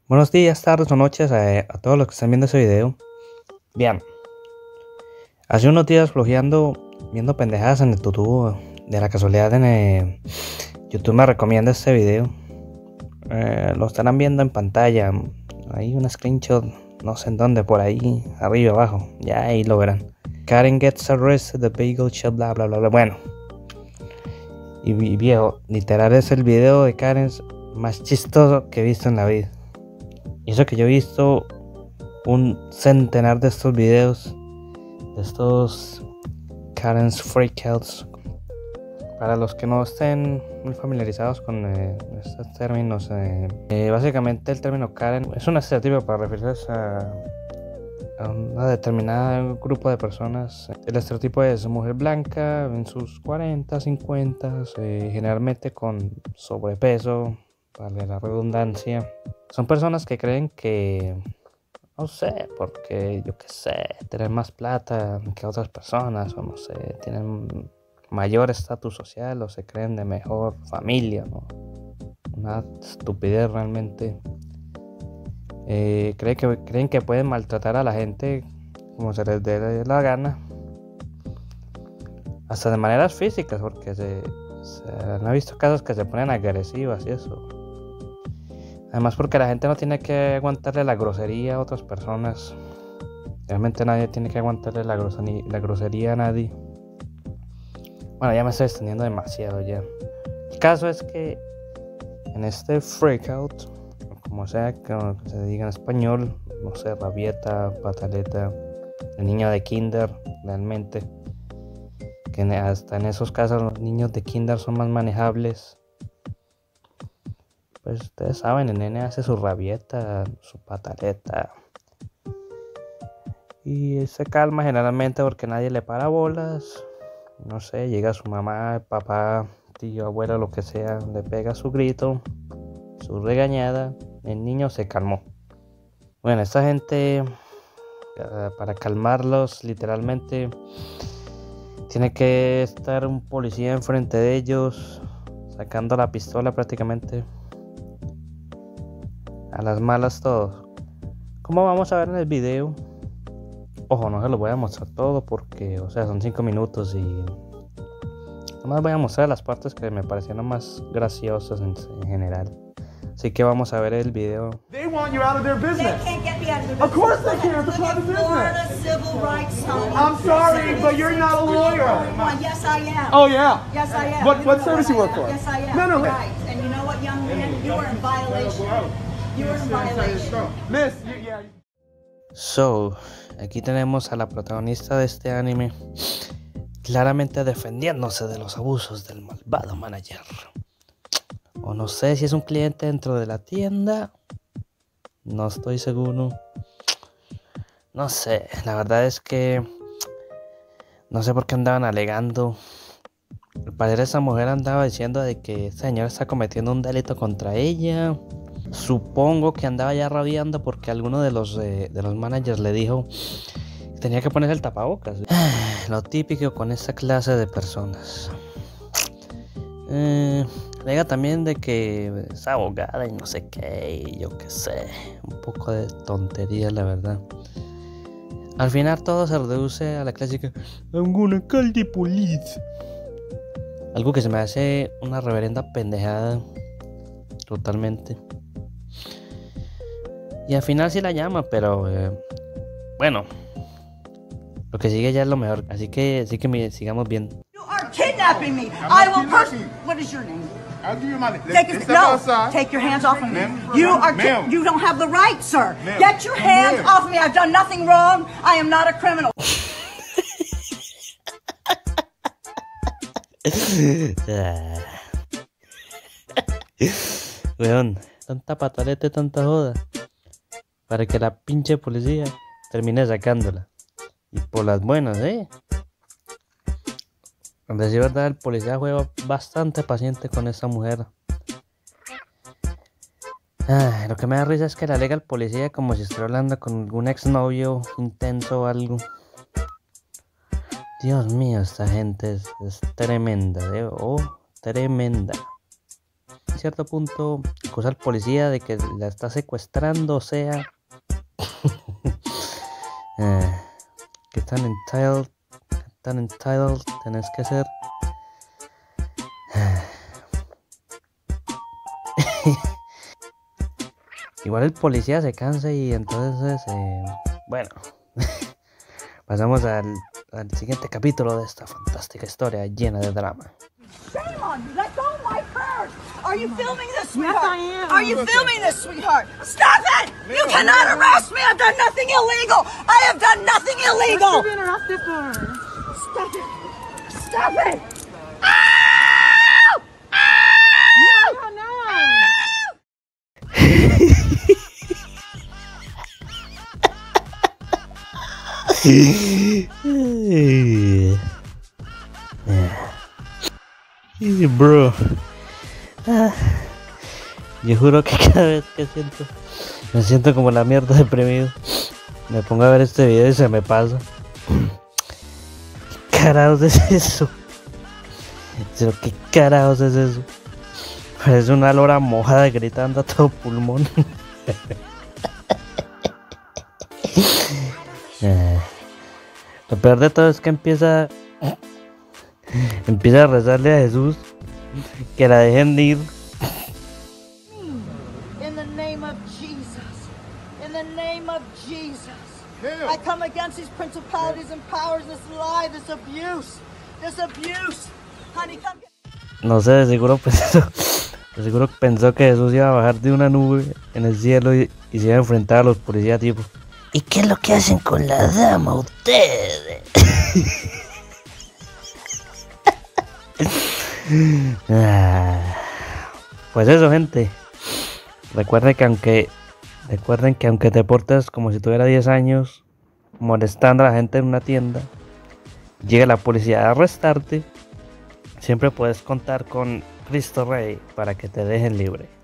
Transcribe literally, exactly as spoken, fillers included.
Buenos días, tardes o noches a, a todos los que están viendo este video. Bien, hace unos días flojeando, viendo pendejadas en el YouTube. De la casualidad en eh, YouTube me recomienda este video. Eh, lo estarán viendo en pantalla. Hay un screenshot, no sé en dónde, por ahí, arriba, abajo. Ya ahí lo verán. Karen gets arrested, the bagel shop, bla bla bla bla. Bueno, y, y viejo, literal es el video de Karen más chistoso que he visto en la vida. Y eso que yo he visto un centenar de estos videos, de estos Karen's Freakouts. Para los que no estén muy familiarizados con eh, estos términos, eh, eh, básicamente el término Karen es un estereotipo para referirse a, a una determinada grupo de personas. El estereotipo es mujer blanca en sus cuarenta, cincuenta, eh, generalmente con sobrepeso, vale la redundancia. Son personas que creen que, no sé, porque yo qué sé, tienen más plata que otras personas, o no sé, tienen mayor estatus social, o se creen de mejor familia, ¿no? Una estupidez realmente. Eh, creen, que, creen que pueden maltratar a la gente como se les dé la gana, hasta de maneras físicas, porque se, se han visto casos que se ponen agresivas y eso. Además, porque la gente no tiene que aguantarle la grosería a otras personas. Realmente nadie tiene que aguantarle la, grosería, la grosería a nadie. Bueno, ya me estoy extendiendo demasiado ya. El caso es que en este freakout, como sea que se diga en español, no sé, rabieta, pataleta, el niño de kinder, realmente, que hasta en esos casos los niños de kinder son más manejables. Pues ustedes saben, el nene hace su rabieta, su pataleta. Y se calma generalmente porque nadie le para bolas. No sé, llega su mamá, papá, tío, abuela, lo que sea, le pega su grito, su regañada. El niño se calmó. Bueno, esta gente, para calmarlos, literalmente, tiene que estar un policía enfrente de ellos, sacando la pistola prácticamente. A las malas todos. Como vamos a ver en el video. Ojo, no se lo voy a mostrar todo porque, o sea, son cinco minutos y nomás voy a mostrar las partes que me parecieron más graciosas en, en general. Así que vamos a ver el video. They want you out of their business. They can't get me out of their business. Of course they can. It's a private Florida business. civil rights zone. I'm sorry, but you're not a lawyer. Yes, I am. Oh yeah. Yes, I am. What You what know service I you work am. for? Yes, I am. No, no. Right. And you know what, young man? You are in violation. You are in violation. Miss, you, yeah. So, aquí tenemos a la protagonista de este anime claramente defendiéndose de los abusos del malvado manager. O no sé si es un cliente dentro de la tienda. No estoy seguro. No sé, la verdad es que no sé por qué andaban alegando. Al parecer esa mujer andaba diciendo de que este señor está cometiendo un delito contra ella. Supongo que andaba ya rabiando porque alguno de los, eh, de los managers le dijo que tenía que ponerse el tapabocas. Lo típico con esta clase de personas. Eh, alega también de que es abogada y no sé qué, y yo qué sé. Un poco de tontería, la verdad. Al final todo se reduce a la clásica I'm gonna call the police. Algo que se me hace una reverenda pendejada. Totalmente. Y al final sí la llama, pero eh, bueno, lo que sigue ya es lo mejor. Así que, así que me, sigamos viendo. You are kidnapping me. I will personally. What is your name? I'll give you my name. Take his, no, take your hands off of me. You are. Ki- you don't have the right, sir. Get your hands off of me. I've done nothing wrong. I am not a criminal. Weón, tanta pataleta y tanta joda para que la pinche policía termine sacándola. Y por las buenas, ¿eh? A decir verdad, el policía fue bastante paciente con esa mujer. Ay, lo que me da risa es que le alega al policía como si estuviera hablando con algún exnovio intenso o algo. Dios mío, esta gente es, es tremenda, ¿eh? Oh, tremenda. cierto punto acusa al policía de que la está secuestrando, o sea, eh, que tan entitled, tan entitled tenés que ser. Igual el policía se cansa y entonces, eh, bueno, pasamos al, al siguiente capítulo de esta fantástica historia llena de drama. Shame on you. Let go of my purse. Are you filming this, sweetheart? Yes, I am. Are you filming this, sweetheart? Stop it! You cannot arrest me. I've done nothing illegal. I have done nothing illegal. What you being arrested for? Stop it. Stop it. Ow! No, no. Bro, ah, yo juro que cada vez que siento, me siento como la mierda deprimido, me pongo a ver este video y se me pasa. ¿Qué carajos es eso? Pero ¿qué carajos es eso? Parece una lora mojada gritando a todo pulmón. Lo peor de todo es que empieza Empieza a rezarle a Jesús que la dejen ir. In the name of Jesus. In the name of Jesus. I come against these principalities and powers, this lie, this abuse. This abuse. Honey, come get... No sé, de seguro pensó, de seguro pensó que Jesús iba a bajar de una nube en el cielo y, y se iba a enfrentar a los policías tipo. ¿Y qué es lo que hacen con la dama ustedes? Pues eso, gente. Recuerden que aunque recuerden que aunque te portes como si tuviera diez años molestando a la gente en una tienda, llegue la policía a arrestarte, siempre puedes contar con Cristo Rey para que te dejen libre.